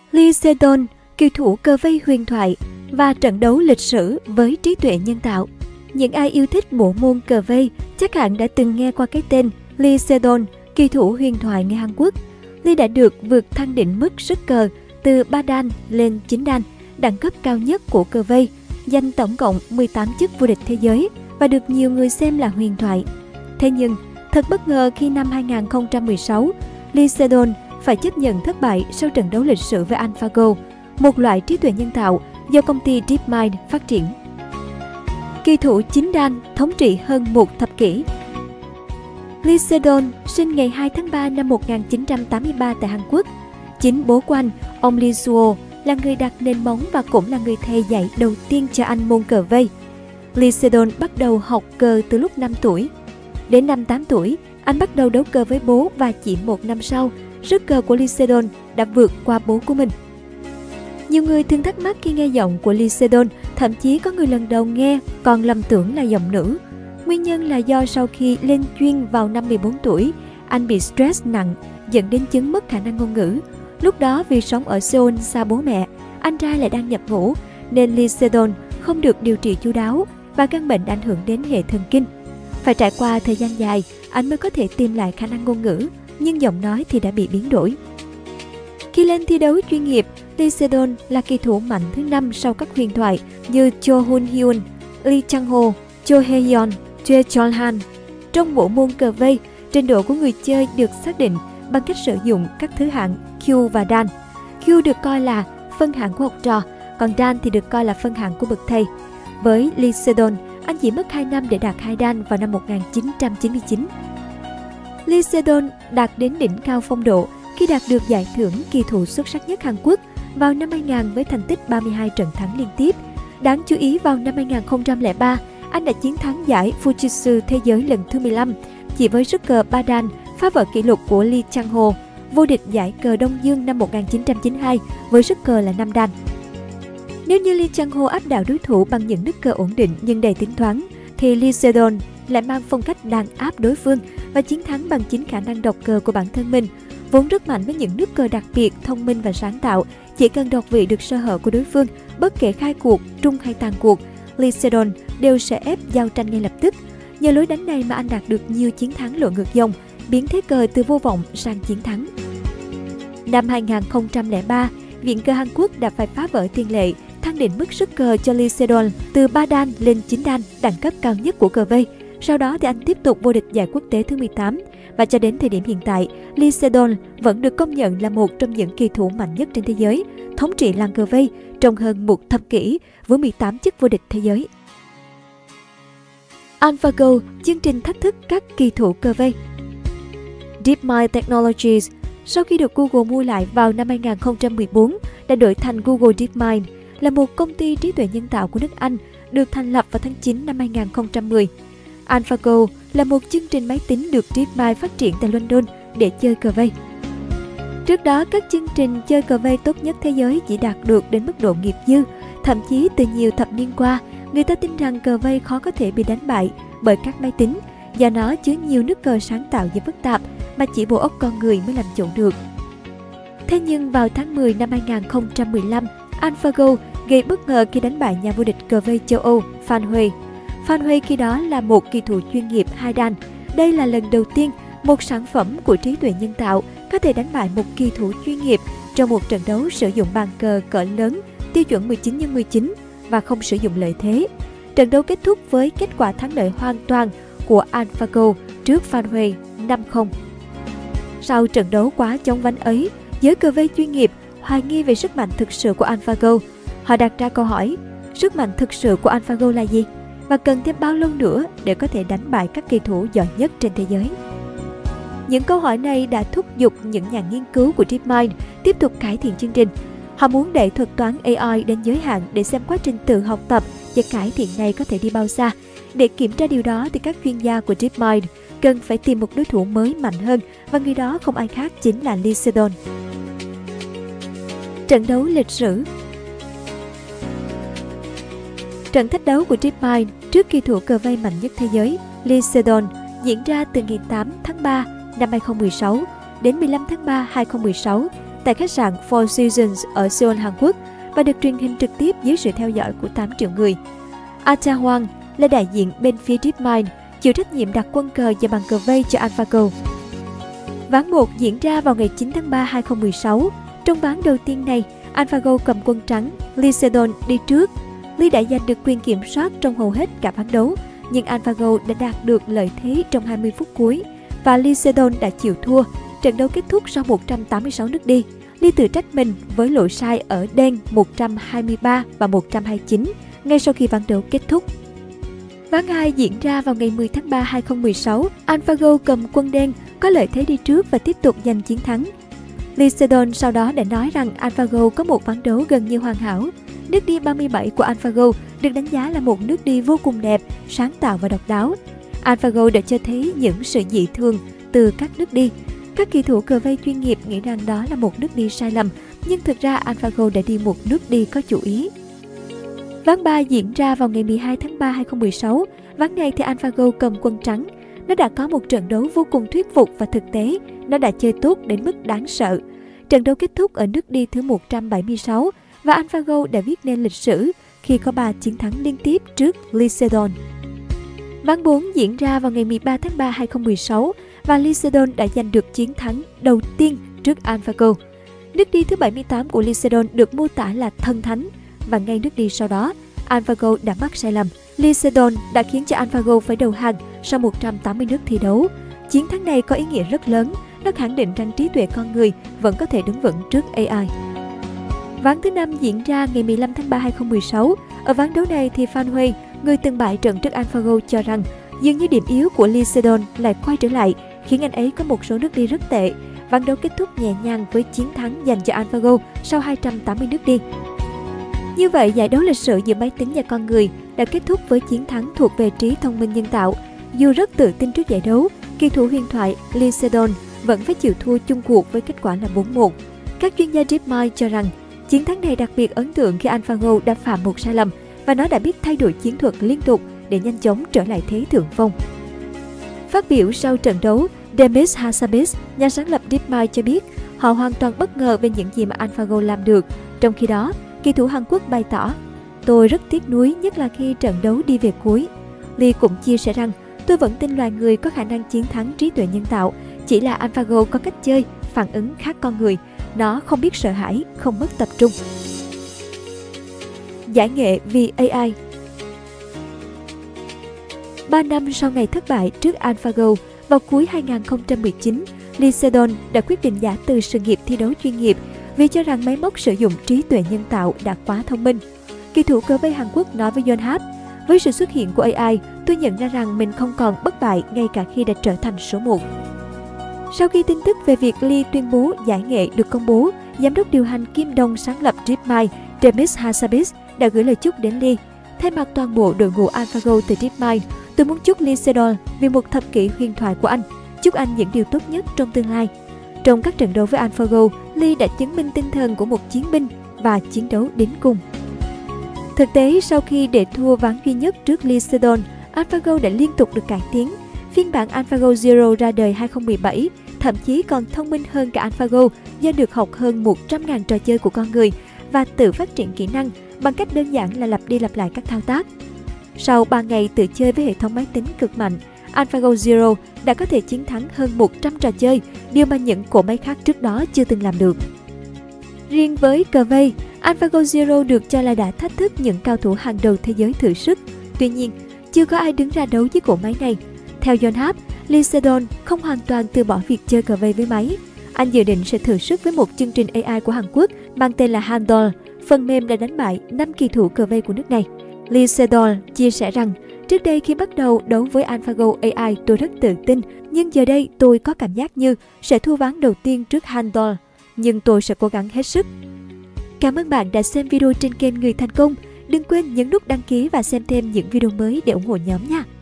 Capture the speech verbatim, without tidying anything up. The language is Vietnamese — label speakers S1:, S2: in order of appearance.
S1: Lee Sedol, kỳ thủ cờ vây huyền thoại và trận đấu lịch sử với trí tuệ nhân tạo. Những ai yêu thích bộ môn cờ vây chắc hẳn đã từng nghe qua cái tên Lee Sedol, kỳ thủ huyền thoại người Hàn Quốc. Lee đã được vượt thang đỉnh mức sức cờ từ ba đan lên chín đan, đẳng cấp cao nhất của cờ vây, giành tổng cộng mười tám chức vô địch thế giới và được nhiều người xem là huyền thoại. Thế nhưng, thật bất ngờ khi năm hai nghìn không trăm mười sáu, Lee Sedol phải chấp nhận thất bại sau trận đấu lịch sử với AlphaGo, một loại trí tuệ nhân tạo do công ty DeepMind phát triển. Kỳ thủ chín đan thống trị hơn một thập kỷ. Lee Sedol sinh ngày hai tháng ba năm một nghìn chín trăm tám mươi ba tại Hàn Quốc. Chính bố của anh, ông Lee Suo, là người đặt nền móng và cũng là người thầy dạy đầu tiên cho anh môn cờ vây. Lee Sedol bắt đầu học cờ từ lúc năm tuổi. Đến năm tám tuổi, anh bắt đầu đấu cờ với bố và chỉ một năm sau, sức cờ của Lee Sedol đã vượt qua bố của mình. Nhiều người thường thắc mắc khi nghe giọng của Lee Sedol, thậm chí có người lần đầu nghe còn lầm tưởng là giọng nữ. Nguyên nhân là do sau khi lên chuyên vào năm mười bốn tuổi, anh bị stress nặng dẫn đến chứng mất khả năng ngôn ngữ. Lúc đó vì sống ở Seoul xa bố mẹ, anh trai lại đang nhập ngũ, nên Lee Sedol không được điều trị chu đáo và căn bệnh ảnh hưởng đến hệ thần kinh. Phải trải qua thời gian dài, anh mới có thể tìm lại khả năng ngôn ngữ, nhưng giọng nói thì đã bị biến đổi. Khi lên thi đấu chuyên nghiệp, Lee Sedol là kỳ thủ mạnh thứ năm sau các huyền thoại như Cho Hun Hyun, Lee Chang Ho, Cho Hae Yeon, Choi Chol Han. Trong bộ môn cờ vây, trình độ của người chơi được xác định bằng cách sử dụng các thứ hạng Q và Dan. Q được coi là phân hạng của học trò, còn Dan thì được coi là phân hạng của bậc thầy. Với Lee Sedol, anh chỉ mất hai năm để đạt hai Dan vào năm một nghìn chín trăm chín mươi chín. Lee Sedol đạt đến đỉnh cao phong độ khi đạt được giải thưởng kỳ thủ xuất sắc nhất Hàn Quốc vào năm hai nghìn với thành tích ba mươi hai trận thắng liên tiếp. Đáng chú ý, vào năm hai nghìn không trăm lẻ ba, anh đã chiến thắng giải Fujitsu thế giới lần thứ mười lăm, chỉ với sức cờ ba đan, phá vỡ kỷ lục của Lee Chang Ho, vô địch giải cờ Đông Dương năm một nghìn chín trăm chín mươi hai với sức cờ là năm đan. Nếu như Lee Chang Ho áp đảo đối thủ bằng những nước cờ ổn định nhưng đầy tính toán, thì Lee Sedol lại mang phong cách đàn áp đối phương và chiến thắng bằng chính khả năng đọc cờ của bản thân mình. Vốn rất mạnh với những nước cờ đặc biệt, thông minh và sáng tạo, chỉ cần đọc vị được sơ hở của đối phương, bất kể khai cuộc, trung hay tàn cuộc, Lee Sedol đều sẽ ép giao tranh ngay lập tức. Nhờ lối đánh này mà anh đạt được nhiều chiến thắng lội ngược dòng, biến thế cờ từ vô vọng sang chiến thắng. Năm hai nghìn không trăm lẻ ba, Viện cờ Hàn Quốc đã phải phá vỡ tiền lệ, thăng đỉnh mức sức cờ cho Lee Sedol từ ba đan lên chín đan, đẳng cấp cao nhất của cờ vây. Sau đó thì anh tiếp tục vô địch giải quốc tế thứ mười tám và cho đến thời điểm hiện tại, Lee Sedol vẫn được công nhận là một trong những kỳ thủ mạnh nhất trên thế giới, thống trị làng cờ vây trong hơn một thập kỷ với mười tám chức vô địch thế giới. AlphaGo, chương trình thách thức các kỳ thủ cờ vây. DeepMind Technologies, sau khi được Google mua lại vào năm hai nghìn không trăm mười bốn, đã đổi thành Google DeepMind, là một công ty trí tuệ nhân tạo của nước Anh, được thành lập vào tháng chín năm hai nghìn không trăm mười. AlphaGo là một chương trình máy tính được DeepMind phát triển tại London để chơi cờ vây. Trước đó, các chương trình chơi cờ vây tốt nhất thế giới chỉ đạt được đến mức độ nghiệp dư. Thậm chí từ nhiều thập niên qua, người ta tin rằng cờ vây khó có thể bị đánh bại bởi các máy tính, do nó chứa nhiều nước cờ sáng tạo và phức tạp mà chỉ bộ óc con người mới làm chủ được. Thế nhưng vào tháng mười năm hai nghìn không trăm mười lăm, AlphaGo gây bất ngờ khi đánh bại nhà vô địch cờ vây châu Âu Fan Hui. Fan Hui khi đó là một kỳ thủ chuyên nghiệp hai đan. Đây là lần đầu tiên một sản phẩm của trí tuệ nhân tạo có thể đánh bại một kỳ thủ chuyên nghiệp trong một trận đấu sử dụng bàn cờ cỡ lớn tiêu chuẩn mười chín nhân mười chín và không sử dụng lợi thế. Trận đấu kết thúc với kết quả thắng lợi hoàn toàn của AlphaGo trước Fan Hui năm không. Sau trận đấu quá chóng vánh ấy, giới cờ vây chuyên nghiệp hoài nghi về sức mạnh thực sự của AlphaGo. Họ đặt ra câu hỏi, sức mạnh thực sự của AlphaGo là gì? Và cần thêm bao lâu nữa để có thể đánh bại các kỳ thủ giỏi nhất trên thế giới? Những câu hỏi này đã thúc giục những nhà nghiên cứu của DeepMind tiếp tục cải thiện chương trình. Họ muốn đẩy thuật toán a i đến giới hạn để xem quá trình tự học tập và cải thiện này có thể đi bao xa. Để kiểm tra điều đó thì các chuyên gia của DeepMind cần phải tìm một đối thủ mới mạnh hơn, và người đó không ai khác chính là Lee Sedol. Trận đấu lịch sử. Trận thách đấu của DeepMind trước kỳ thủ cờ vây mạnh nhất thế giới Lee Sedol diễn ra từ ngày tám tháng ba năm hai nghìn không trăm mười sáu đến mười lăm tháng ba năm hai nghìn không trăm mười sáu tại tại khách sạn Four Seasons ở Seoul, Hàn Quốc và được truyền hình trực tiếp dưới sự theo dõi của tám triệu người. Ata Hwang là đại diện bên phía DeepMind, chịu trách nhiệm đặt quân cờ và bàn cờ vây cho AlphaGo. Ván một diễn ra vào ngày chín tháng ba hai nghìn không trăm mười sáu. Trong ván đầu tiên này, AlphaGo cầm quân trắng, Lee Sedol đi trước. Lee đã giành được quyền kiểm soát trong hầu hết cả ván đấu, nhưng AlphaGo đã đạt được lợi thế trong hai mươi phút cuối và Lee Sedol đã chịu thua. Trận đấu kết thúc sau một trăm tám mươi sáu nước đi. Lee tự trách mình với lỗi sai ở đen một trăm hai mươi ba và một trăm hai mươi chín ngay sau khi ván đấu kết thúc. Ván hai diễn ra vào ngày mười tháng ba hai nghìn không trăm mười sáu. AlphaGo cầm quân đen có lợi thế đi trước và tiếp tục giành chiến thắng. Lee Sedol sau đó đã nói rằng AlphaGo có một ván đấu gần như hoàn hảo. Nước đi ba mươi bảy của AlphaGo được đánh giá là một nước đi vô cùng đẹp, sáng tạo và độc đáo. AlphaGo đã cho thấy những sự dị thường từ các nước đi. Các kỳ thủ cờ vây chuyên nghiệp nghĩ rằng đó là một nước đi sai lầm, nhưng thực ra AlphaGo đã đi một nước đi có chủ ý. Ván ba diễn ra vào ngày mười hai tháng ba hai nghìn không trăm mười sáu. Ván này thì AlphaGo cầm quân trắng. Nó đã có một trận đấu vô cùng thuyết phục và thực tế. Nó đã chơi tốt đến mức đáng sợ. Trận đấu kết thúc ở nước đi thứ một trăm bảy mươi sáu và AlphaGo đã viết nên lịch sử khi có ba chiến thắng liên tiếp trước Lee Sedol. Ván bốn diễn ra vào ngày mười ba tháng ba hai nghìn không trăm mười sáu và Lee Sedol đã giành được chiến thắng đầu tiên trước AlphaGo. Nước đi thứ bảy mươi tám của Lee Sedol được mô tả là thần thánh và ngay nước đi sau đó, AlphaGo đã mắc sai lầm. Lee Sedol đã khiến cho AlphaGo phải đầu hàng sau một trăm tám mươi nước thi đấu. Chiến thắng này có ý nghĩa rất lớn, nó khẳng định rằng trí tuệ con người vẫn có thể đứng vững trước a i. Ván thứ năm diễn ra ngày mười lăm tháng ba hai nghìn không trăm mười sáu. Ở ván đấu này thì Fan Hui, người từng bại trận trước AlphaGo, cho rằng dường như điểm yếu của Lee Sedol lại quay trở lại, khiến anh ấy có một số nước đi rất tệ. Ván đấu kết thúc nhẹ nhàng với chiến thắng dành cho AlphaGo sau hai trăm tám mươi nước đi. Như vậy, giải đấu lịch sử giữa máy tính và con người đã kết thúc với chiến thắng thuộc về trí thông minh nhân tạo. Dù rất tự tin trước giải đấu, kỳ thủ huyền thoại Lee Sedol vẫn phải chịu thua chung cuộc với kết quả là bốn một. Các chuyên gia DeepMind cho rằng chiến thắng này đặc biệt ấn tượng khi AlphaGo đã phạm một sai lầm và nó đã biết thay đổi chiến thuật liên tục để nhanh chóng trở lại thế thượng phong. Phát biểu sau trận đấu, Demis Hassabis, nhà sáng lập DeepMind, cho biết họ hoàn toàn bất ngờ về những gì mà AlphaGo làm được. Trong khi đó, kỳ thủ Hàn Quốc bày tỏ, tôi rất tiếc nuối, nhất là khi trận đấu đi về cuối. Lee cũng chia sẻ rằng, tôi vẫn tin loài người có khả năng chiến thắng trí tuệ nhân tạo, chỉ là AlphaGo có cách chơi, phản ứng khác con người. Nó không biết sợ hãi, không mất tập trung. Giải nghệ vì a i. ba năm sau ngày thất bại trước AlphaGo, vào cuối hai nghìn không trăm mười chín, Lee Sedol đã quyết định giã từ sự nghiệp thi đấu chuyên nghiệp vì cho rằng máy móc sử dụng trí tuệ nhân tạo đã quá thông minh. Kỳ thủ cờ vây Hàn Quốc nói với Yonhap, với sự xuất hiện của a i, tôi nhận ra rằng mình không còn bất bại ngay cả khi đã trở thành số một. Sau khi tin tức về việc Lee tuyên bố giải nghệ được công bố, giám đốc điều hành Kim Dong sáng lập DeepMind, Demis Hassabis đã gửi lời chúc đến Lee. Thay mặt toàn bộ đội ngũ AlphaGo từ DeepMind, tôi muốn chúc Lee Sedol vì một thập kỷ huyền thoại của anh. Chúc anh những điều tốt nhất trong tương lai. Trong các trận đấu với AlphaGo, Lee đã chứng minh tinh thần của một chiến binh và chiến đấu đến cùng. Thực tế, sau khi để thua ván duy nhất trước Lee Sedol, AlphaGo đã liên tục được cải tiến. Phiên bản AlphaGo Zero ra đời hai nghìn không trăm mười bảy, thậm chí còn thông minh hơn cả AlphaGo do được học hơn một trăm nghìn trò chơi của con người và tự phát triển kỹ năng bằng cách đơn giản là lặp đi lặp lại các thao tác. Sau ba ngày tự chơi với hệ thống máy tính cực mạnh, AlphaGo Zero đã có thể chiến thắng hơn một trăm trò chơi, điều mà những cỗ máy khác trước đó chưa từng làm được. Riêng với cờ vây, AlphaGo Zero được cho là đã thách thức những cao thủ hàng đầu thế giới thử sức. Tuy nhiên, chưa có ai đứng ra đấu với cỗ máy này. Theo Yonhap, Lee Sedol không hoàn toàn từ bỏ việc chơi cờ vây với máy. Anh dự định sẽ thử sức với một chương trình a i của Hàn Quốc mang tên là Handle, phần mềm đã đánh bại năm kỳ thủ cờ vây của nước này. Lee Sedol chia sẻ rằng, trước đây khi bắt đầu đấu với AlphaGo a i tôi rất tự tin, nhưng giờ đây tôi có cảm giác như sẽ thua ván đầu tiên trước Handle, nhưng tôi sẽ cố gắng hết sức. Cảm ơn bạn đã xem video trên kênh Người Thành Công. Đừng quên nhấn nút đăng ký và xem thêm những video mới để ủng hộ nhóm nha.